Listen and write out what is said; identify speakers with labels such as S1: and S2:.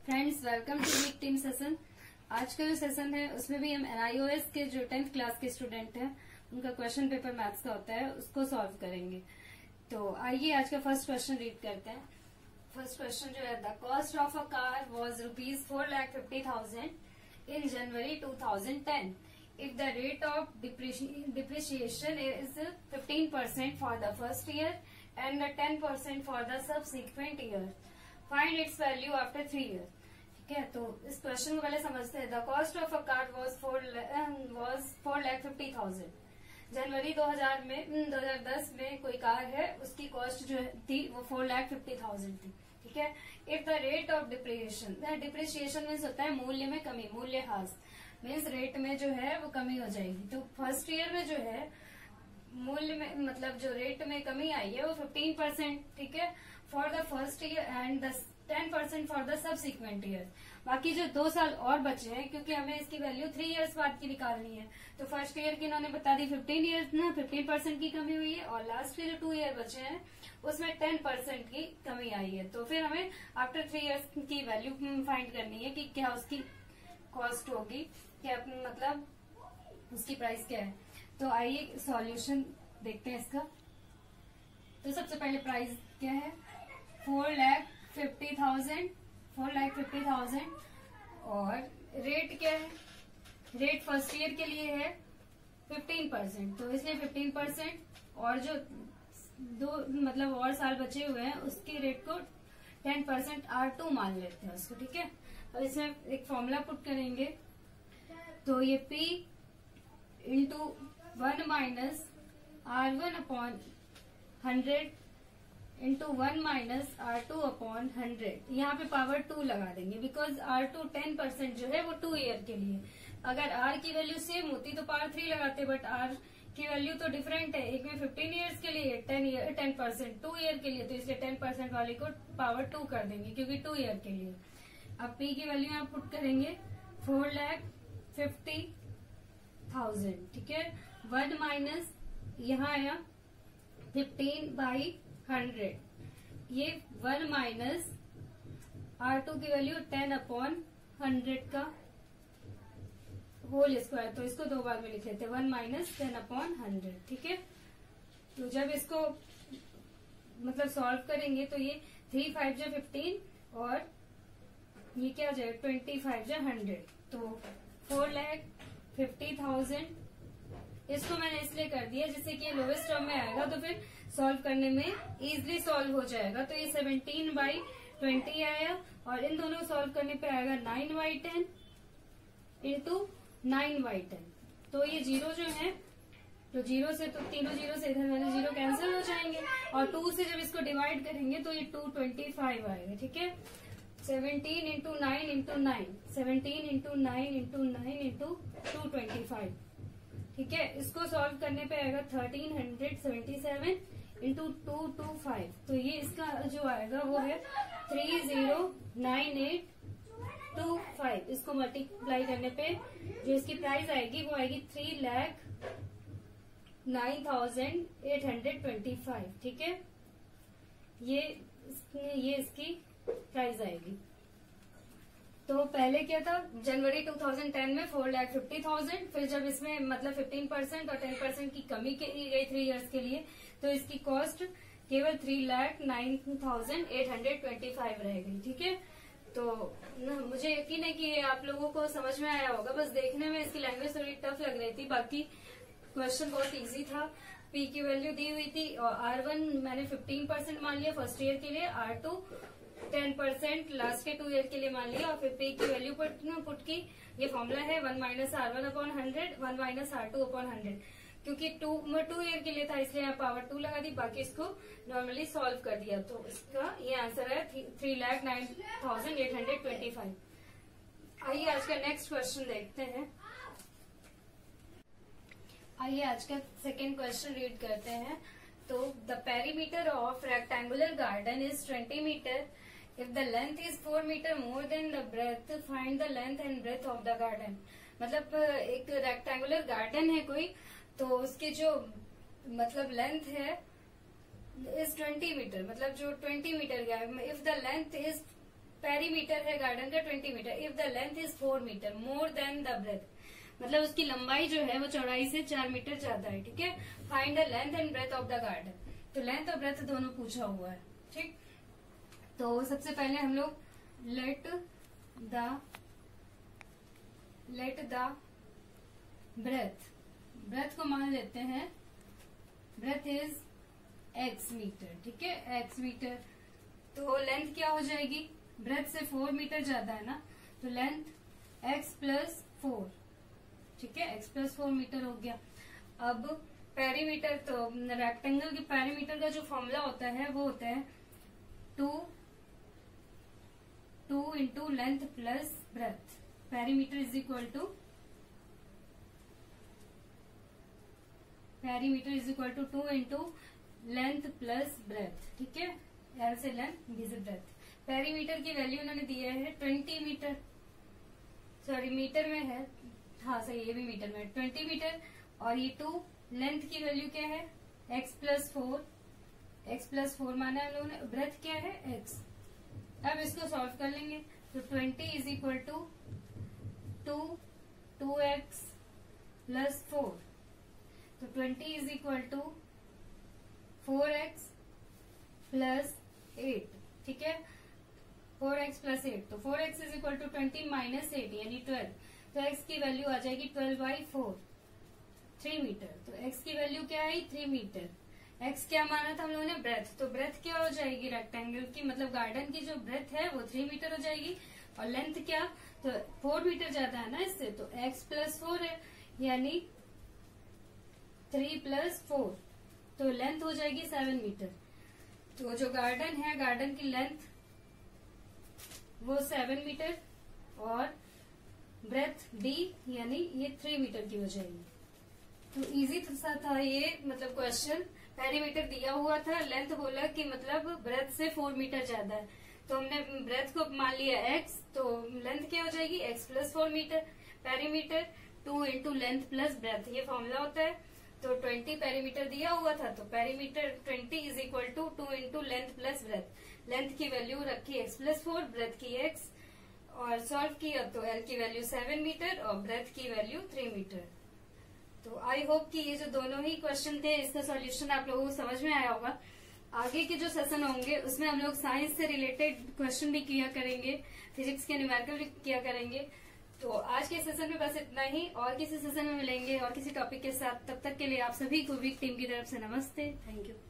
S1: Friends, welcome to week team session. आज का जो सेशन है उसमें भी हम NIOS के जो 10th क्लास के स्टूडेंट हैं उनका क्वेश्चन पेपर मैथ्स का होता है उसको सॉल्व करेंगे। तो आइए आज का फर्स्ट क्वेश्चन रीड करते हैं। फर्स्ट क्वेश्चन जो है, the cost of a car was ₹4,50,000 in January 2010. If the rate of depreciation is 15% for the first year and 10% for the subsequent year, find its value after 3 years. ठीक है, तो इस question को पहले समझते हैं। The cost of a car was 4,50,000। जनवरी 2010 में कोई कार है, उसकी कॉस्ट जो थी वो 4,50,000 थी। ठीक है, if the rate of depreciation means होता है मूल्य में कमी, मूल्यह्रास मीन्स रेट में जो है वो कमी हो जाएगी। तो फर्स्ट ईयर में जो है मूल्य में मतलब जो रेट में कमी आई है वो 15%। ठीक है, for the first year and 10% for the subsequent year. बाकी जो 2 साल और बचे हैं, क्योंकि हमें इसकी वैल्यू 3 इयर्स बाद की निकालनी है, तो फर्स्ट ईयर की इन्होंने बता दी 15% की कमी हुई है, और लास्ट के जो 2 ईयर बचे हैं उसमें 10% की कमी आई है। तो फिर हमें आफ्टर 3 इयर्स की वैल्यू फाइंड करनी है कि क्या उसकी कॉस्ट होगी, क्या मतलब उसकी प्राइस क्या है। तो आइए सॉल्यूशन देखते हैं इसका। तो सबसे पहले प्राइस क्या है, 4,50,000 और रेट क्या है, रेट फर्स्ट ईयर के लिए है 15%, तो इसलिए 15% और जो 2 मतलब और साल बचे हुए हैं उसके रेट को 10% R2 मान लेते हैं उसको। ठीक है, अब इसमें एक फॉर्मूला पुट करेंगे, तो ये P into 1 minus R1/100 into 1 minus R2/100। यहाँ पे पावर 2 लगा देंगे, बिकॉज R2 10% जो है वो 2 ईयर के लिए। अगर R की वैल्यू सेम होती तो पावर 3 लगाते, बट R की वैल्यू तो डिफरेंट है। एक में 15 ईयर्स के लिए, 10% 2 ईयर के लिए, तो इसलिए 10% वाले को पावर 2 कर देंगे क्योंकि 2 ईयर के लिए। अब P की वैल्यू यहाँ पुट करेंगे 4,50,000। ठीक है, 1 माइनस यहाँ आया 15/100, ये 1 माइनस R2 की वैल्यू 10/100 का होल स्क्वायर, तो इसको 2 बार में लिख लेते हैं, 1 माइनस 10/100। ठीक है, तो जब इसको मतलब सॉल्व करेंगे तो ये 3 5 जा 15 और ये क्या हो जाएगा 25 जा 100, तो 4,50,000। इसको मैंने इसलिए कर दिया जिससे कि लोवेस्ट टर्म में आएगा तो फिर सॉल्व करने में इजीली सॉल्व हो जाएगा। तो ये 17/20 आया, और इन दोनों को सॉल्व करने पे आएगा 9/10 इंटू 9/10। तो ये 0 जो है, तो 0 से तो तीनों 0 से इधर वाले 0 कैंसिल हो जाएंगे, और 2 से जब इसको डिवाइड करेंगे तो ये 225 आएगा। ठीक है, 17 into 9 into 9, 17 into 9 into 9 into 225। ठीक है, इसको सॉल्व करने पे आएगा 1377 इंटू 225। तो ये इसका जो आएगा वो है 309825। इसको मल्टीप्लाई करने पे जो इसकी प्राइस आएगी वो आएगी 3,09,825। ठीक है, ये इसकी प्राइस आएगी। तो पहले क्या था, जनवरी 2010 में 4,50,000, फिर जब इसमें मतलब 15% और 10% की कमी की गई 3 इयर्स के लिए, तो इसकी कॉस्ट केवल 3,09,825 रह गई। ठीक है, तो मुझे यकीन है कि आप लोगों को समझ में आया होगा। बस देखने में इसकी लैंग्वेज थोड़ी टफ लग रही थी, बाकी क्वेश्चन बहुत इजी था। P की वैल्यू दी हुई थी, और R1 मैंने 15% मान लिया फर्स्ट ईयर के लिए, R2 10% लास्ट के 2 ईयर के लिए मान लिया, और फिर P की वैल्यू पुट की। ये फॉर्मूला है 1 माइनस R1/100, 1 माइनस R2/100। क्योंकि 2 ईयर के लिए था इसलिए यहाँ पावर 2 लगा दी, बाकी इसको नॉर्मली सॉल्व कर दिया। तो इसका ये आंसर है 3,09,825। आइए आज का नेक्स्ट क्वेश्चन देखते हैं। आइए आज का सेकेंड क्वेश्चन रीड करते हैं। तो the perimeter of rectangular garden is 20 metre. If the length is 4 metre more than the breadth, find the length and breadth of the garden. मतलब एक रेक्टेंगुलर गार्डन है कोई, तो उसकी जो मतलब लेंथ है इज 20 मीटर, मतलब जो 20 मीटर का है। If the length is perimeter है गार्डन का 20 metre. If the length is 4 metre more than the breadth, मतलब उसकी लंबाई जो है वो चौड़ाई से 4 मीटर ज्यादा है, ठीक है। Find the length and breadth of the garden, तो लेंथ और ब्रेथ दोनों पूछा हुआ है, ठीक। तो सबसे पहले हम लोग लेट द ब्रेथ को मान लेते हैं, ब्रेथ इज x मीटर, ठीक है, x मीटर। तो लेंथ क्या हो जाएगी, ब्रेथ से 4 मीटर ज्यादा है ना, तो लेंथ x प्लस 4, ठीक है, x प्लस 4 मीटर हो गया। अब पेरीमीटर, तो रेक्टेंगल के पेरीमीटर का जो फॉर्मूला होता है वो होता है 2 into length plus breadth. Perimeter is equal to 2 into length plus breadth, ठीक है, एल से लेंथ, बी से ब्रेथ। पेरीमीटर की वैल्यू उन्होंने दिया है 20 मीटर, सॉरी मीटर में है, हाँ सही, ये भी मीटर में 20 मीटर। और ये 2 लेंथ की वैल्यू क्या है, x प्लस 4 माना है हम लोगों ने, ब्रेथ क्या है x। अब इसको सॉल्व कर लेंगे, तो 20 is equal to 2x plus 4, तो 20 is equal to 4x plus 8, ठीक है, 4x प्लस 8, तो 4x is equal to 20 minus 8 यानी 12, तो x की वैल्यू आ जाएगी 12/4, 3 मीटर। तो x की वैल्यू क्या आई, 3 मीटर। x क्या माना था हम लोगों ने, ब्रेथ, तो ब्रेथ क्या हो जाएगी रेक्टेंगल की, मतलब गार्डन की जो ब्रेथ है वो 3 मीटर हो जाएगी, और लेंथ क्या, तो 4 मीटर ज्यादा है ना इससे, तो x प्लस 4 है यानी 3 प्लस 4, तो लेंथ हो जाएगी 7 मीटर। तो जो गार्डन है, गार्डन की लेंथ वो 7 मीटर और ब्रेथ d यानी ये 3 मीटर की हो जाएगी। तो इजी सा था ये, मतलब क्वेश्चन पेरीमीटर दिया हुआ था, लेंथ बोला कि मतलब ब्रेथ से 4 मीटर ज्यादा है, तो हमने ब्रेथ को मान लिया x, तो लेंथ क्या हो जाएगी x plus 4 metre. Perimeter 2 into length plus breadth, ये फॉर्मूला होता है। तो 20 पेरीमीटर दिया हुआ था, तो perimeter 20 is equal to 2 into length plus breadth. Length की वैल्यू रखी x प्लस 4, ब्रेथ की x, और सॉल्व किया तो l की वैल्यू 7 मीटर और ब्रेथ की वैल्यू 3 मीटर। तो आई होप कि ये जो दोनों ही क्वेश्चन थे इसका सॉल्यूशन आप लोगों को समझ में आया होगा। आगे के जो सेशन होंगे उसमें हम लोग साइंस से रिलेटेड क्वेश्चन भी किया करेंगे, फिजिक्स के न्यूमेरिकल भी किया करेंगे। तो आज के सेशन में बस इतना ही, और किसी सेशन में मिलेंगे और किसी टॉपिक के साथ। तब तक के लिए आप सभी को वीक टीम की तरफ से नमस्ते, थैंक यू।